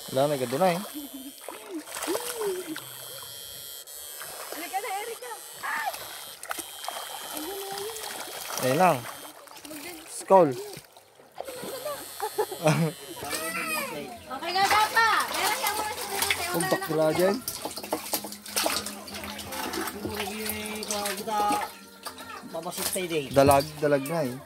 Wala na, gado na eh. Erika na, Erika. Ayun lang. Skull. Okay na dapa. Meron ka muna sa dito. Kung bakla dyan. Kita babasok tayo din. Dalag na eh.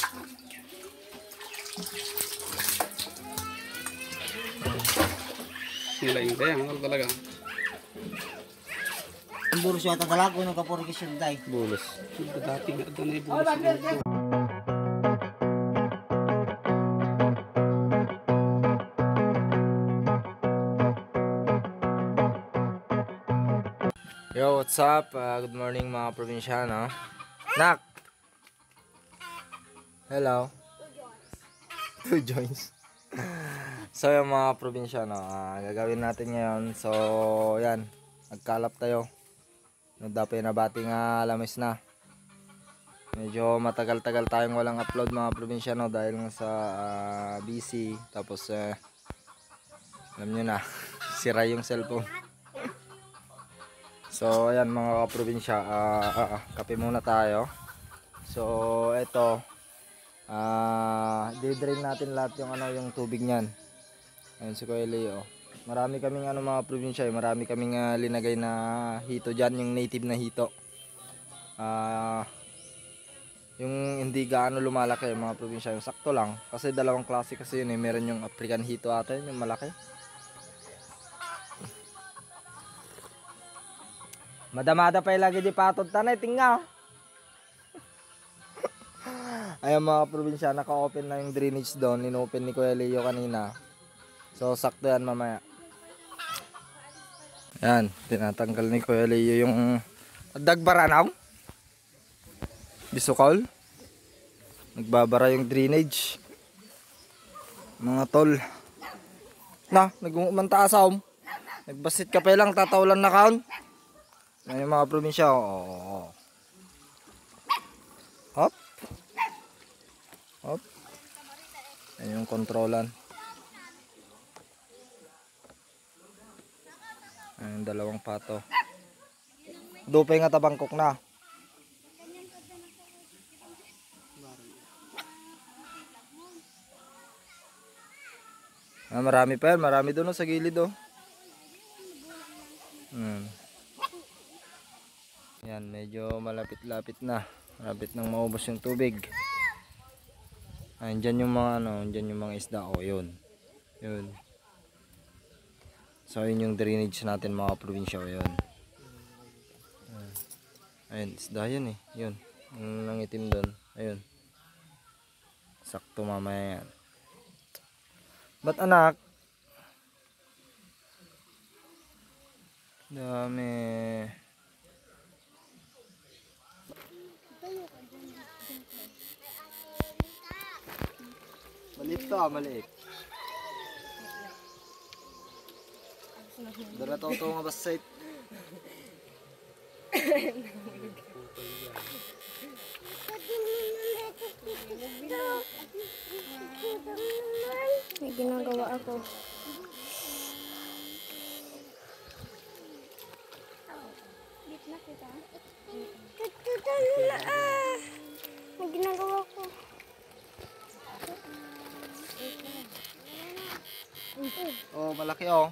Nilain kaya, ano talaga? Ang buros yata talaga kung kapurikisyon tayo. Bulos. Dati nga doon ay bulas. Yo, what's up? Good morning mga probinsyano. Nak! Hello. Two joints. So yung mga probinsyano, gagawin natin ngayon. So yan, nagkalap tayo. Nagdapay na bating lamis na. Medyo matagal-tagal tayong walang upload mga probinsyano dahil nga sa busy. Tapos alam nyo na, sira yung cellphone. So ayan mga kaprobinsya, kape muna tayo. So ito, di-drain natin lahat yung yung tubig niyan. Ayun si Kuya Leo. Marami kaming mga probinsya, marami kaming linagay na hito diyan, yung native na hito. Yung hindi gaano lumalaki mga probinsya, yung sakto lang kasi dalawang klase kasi yun eh. Meron yung African hito ata, yung malaki. Madamada pa lagi di patod tanay tinga. Ayun mga probinsya, naka-open na yung drainage doon, inopen ni Kuya Leo kanina. So sakto yan mamaya. Yan, tinatanggal ni Kuya Leo yung dagbaranaw. Bisukol. Nagbabara yung drainage. Mga tol. Na, nagumantaasaw. Nagbasit ka pa lang, tatawlan na kaon. Yan yung mga probinsya. Oh. Hop. Hop. Yan yung kontrolan. Yan yung dalawang pato. Dupay nga tabangkok na. Marami pa yan. Marami doon sa gilid oh. Yan, medyo malapit-lapit na. Malapit nang maubos yung tubig. Ayun, dyan yung mga dyan yung mga isda. O, yun. Yun. So, yun yung drainage natin mga probinsya. Yun. Ayun, isda yun eh. Yun. Yung nangitim doon. Ayun. Sakto mamaya yan. Ba't anak? Dami. Maliit to maliit. Dala to nga basait. May ginagawa ako. May ginagawa ko. Oh, malaki oh.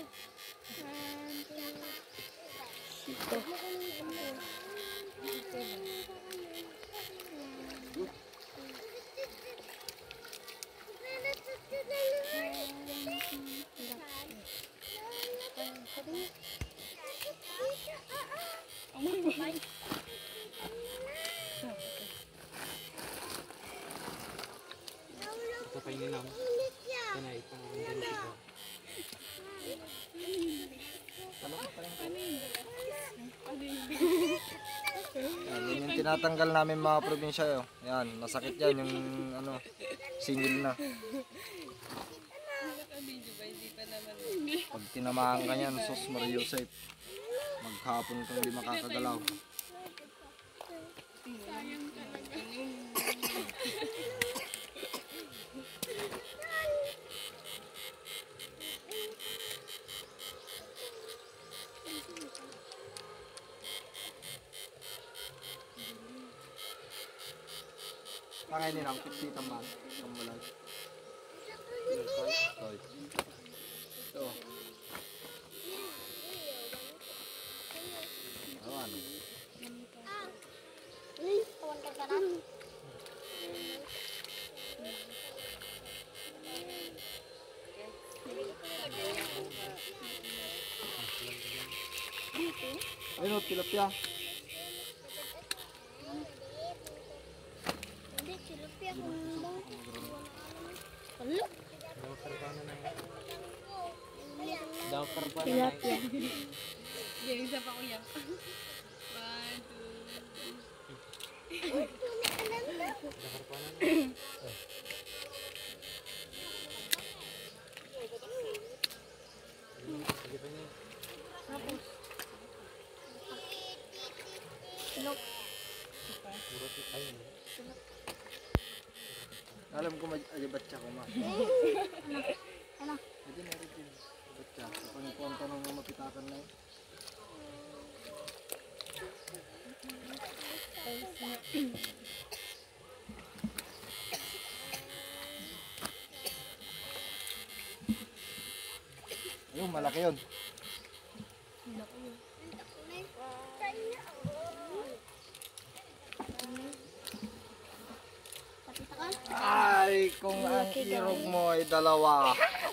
Ito pa yung ninam. Kanay, itong ganyan siya. Yan, yun yung tinatanggal namin mga probinsya oh. Yan, masakit yan yung singil na. Pag tinamaan ka yan, sos mariusite. Maghapon kang di makakagalaw. Pakainin ang kuti tambal. Tambalay. Toy. Ito. Awan. Ayun, tilapia. Tilapia. Alam ko aja baca ko mah. Ano? Jadi meron din. Baca. Kapag kuwanta nung mapitakan na yun. Ayun, malaki yun. Ay, kung ang irog mo ay dalawa.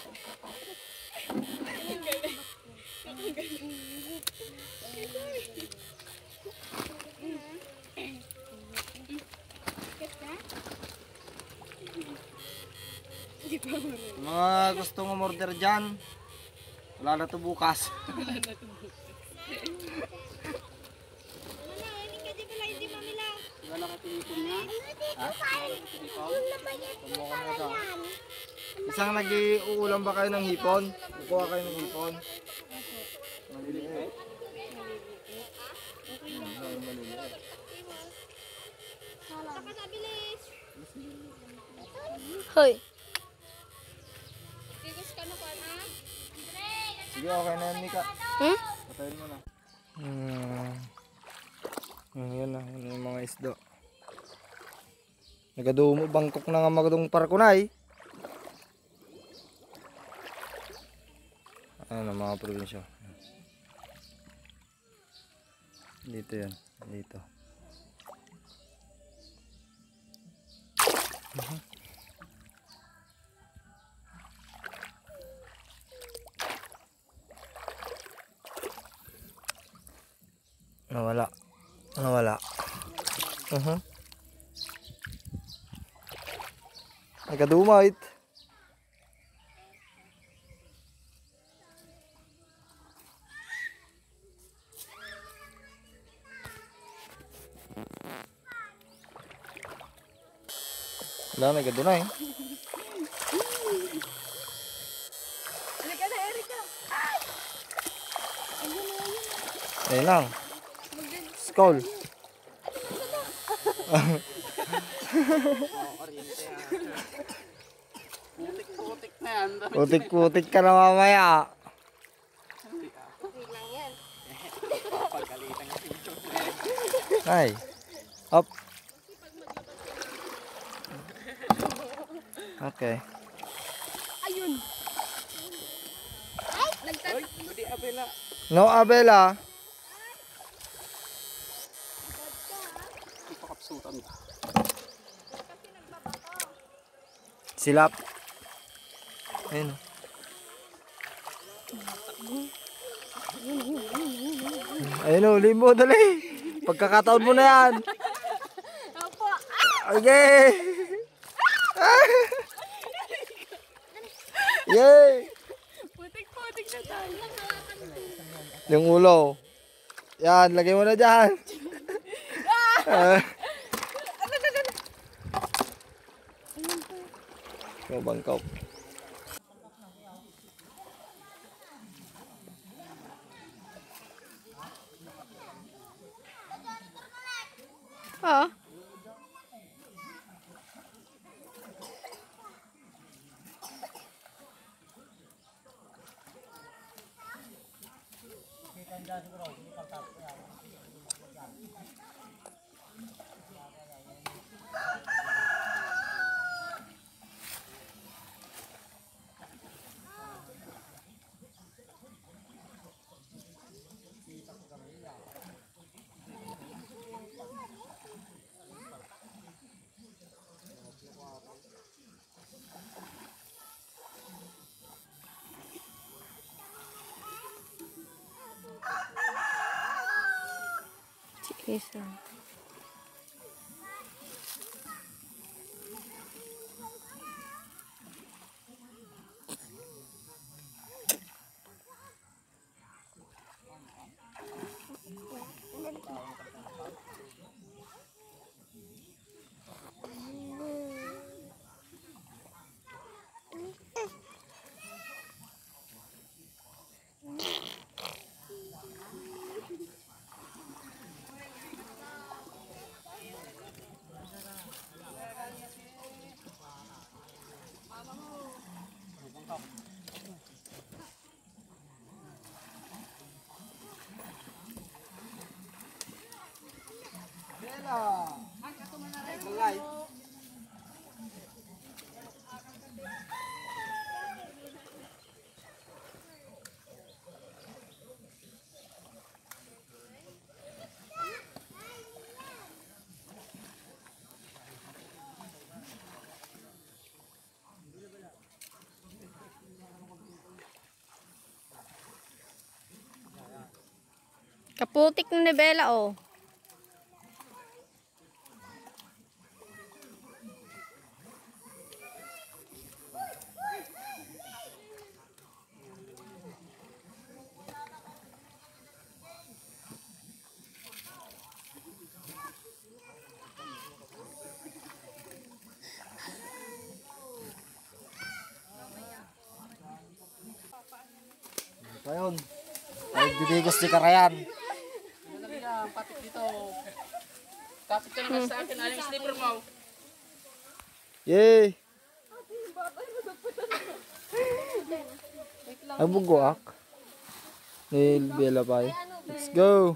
Mga gustong umorder dyan, wala na to bukas. Wala ka tinipon niya? Isang nag-uulam ba kayo ng hipon? Kukuha kayo ng hipon? Maliliit. Maliliit. Hoy. Sige, okay na yan, Mika. Hmm? Patayin mo na. Yun na, yun yung mga isdo. Nagadumo, bangkok na nga magadong parkunay. Ayan ang mga probinsya. Dito yan, dito. Nawala. Nawala. Nagkadumait. Wala, nagkadunay. Ayun lang. Skull. Putik-putik na yan. Putik-putik ka na mamaya. Ay. Up. Okay. Ayun. Uy, hindi abela. No, Abela. Ipakapsutan ka. Silap. Ayun. Ayun o, limbo, dali. Pagkakataon mo na yan. Opo. Okay. Yay. Putik-putik na tayo. Yung ulo. Yan, lagay mo na dyan. Yung bangkaw. Oo. Kesa. Kaputik ng nibela, oh. Ayun. Ay, bibigos si Karayan. Yan, patik dito. Kapit ka naman sa akin. Aling slipper mo. Yay! Ay, buguak. Nail, bela pa eh. Let's go!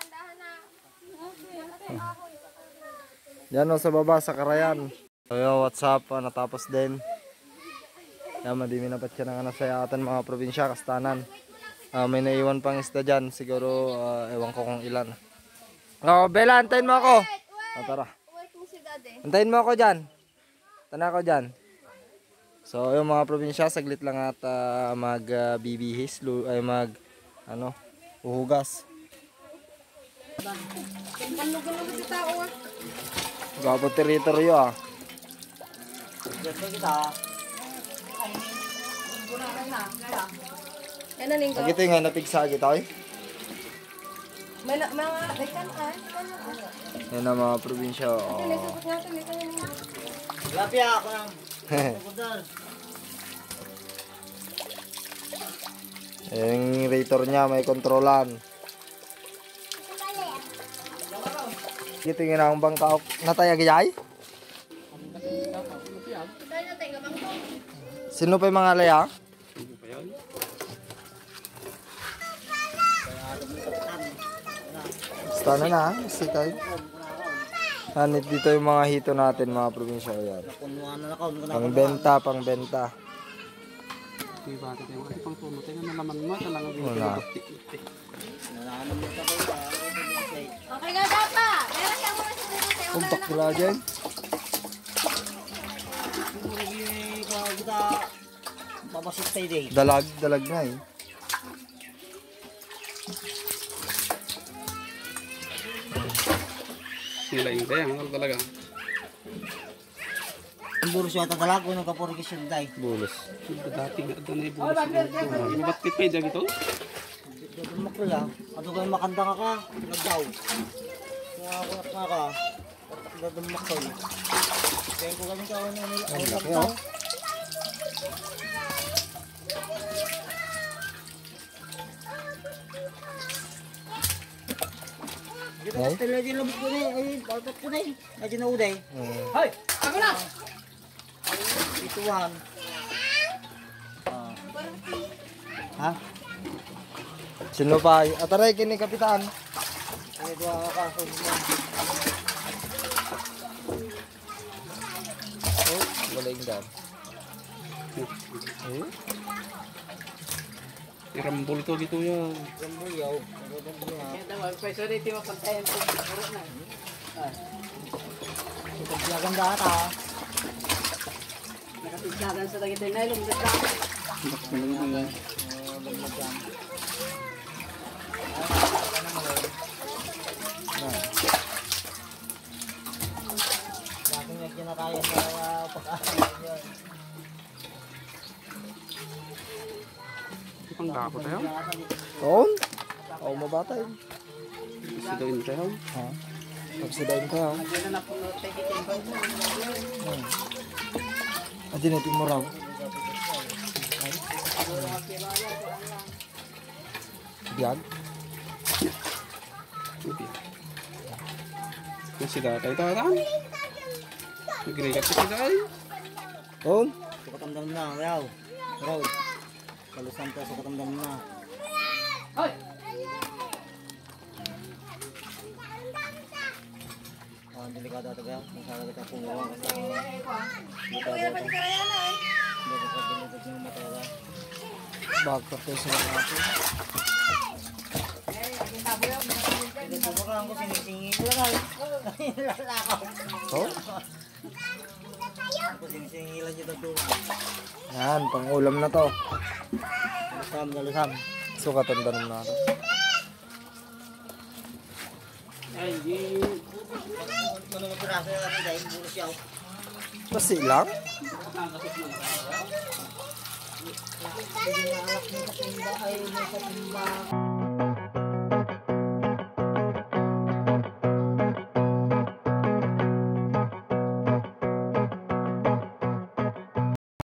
Yan o, sa baba, sa Karayan. So yo, what's up? Natapos din. Yan, madimi na pa siya ng nasayatan mga probinsya, kastanan. May naiwan pang isda dyan. Siguro, ewan ko kung ilan. Oh, Bella, antayin mo ako. Tara. Antayin mo ako dyan. Tana ako dyan. So, yung mga probinsya, saglit lang at mag-bibihis. Ay, uhugas. Gwapo teritoryo ah. Dito kita. Agito yung napigsa agito eh. Yan ang mga probinsya. Oh. Lapya ako ng pagkudal. Yung rator niya may kontrolan. Gito yung inang bangka natay agayay. Sino pa yung mga laya? Basta na sikay. Hanit dito yung mga hito natin mga probinsya yan. Punuan na ako. Pangbenta. May bata tayo. Kasi pang puno tayo na naman mo. Talagang Wala. Nalaman mo ka pa. Okay nga dapa. Meron siya mga sinunod. Kung bakla dyan. Kita babasit tayo day. Dalag na eh. Sila yung tayo. Ano talaga? Ang burso at talago ng kapurikisyon day. Bulos. Dati nga doon ay bulas. Inibatkit pa yung dyan ito? Dito mo ko lang. Ano kayo makanda ka? Nagdaw. Nakakunak nga ka. Dito mo ko. Kaya ko kami kawan na nila. Ay, nagdaw. Dito Ay? ka pala din labot ko na eh. Ay, balpat ko na eh. Ay, ginauday. Hoy! Ako na! Ituan. Ha? Sino pa? Ataray kini kapitan. Ay, dua ka. Oh, wala yung dam. Eh? Irambol to gitu yan. Gambuyaw. Gambuyaw. Kaya daw, pwede rin ito mapantayan po. Puro na. Ipagyagan ka ka. Nakasigladan sa tagit na ilong. Pang dako tayo. Taon? Oo, mabata yun. Sigaw tayo. Ha? Pagsidain tayo. Adi natin mo raw. Biyag? Kung sila tayo tayo. Nag-react si sila ay. Taon? Sukatamdam na, raw. Raw. Kalusan tayo, sukatamdam na. Delikado ito kaya. Masala kita pungawang ka sa... Delikado ito. Hindi ko pagdilitad yung matala. Bagkat tayo sa mga natin. Pinagpapakahan ko, sinisingi ko lang ay. Lalakaw. Taon? Ako sinisingi lang dito ito. Yan, pang ulam na to. Galusam, galusam. Sukatan tanong na ito. Ay, di. Ano mga piraso yung natin dahil bulos yaw. Pasi lang? Hindi na alak mo sa timba ay may sa timba.